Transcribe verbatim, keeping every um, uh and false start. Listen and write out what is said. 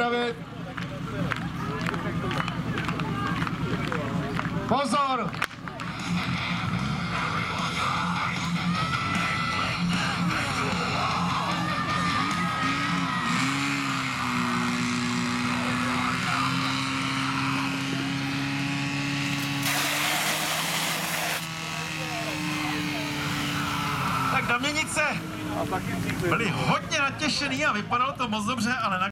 připravit. Pozor! Tak Daměnice byli hodně natěšený a vypadalo to moc dobře, ale na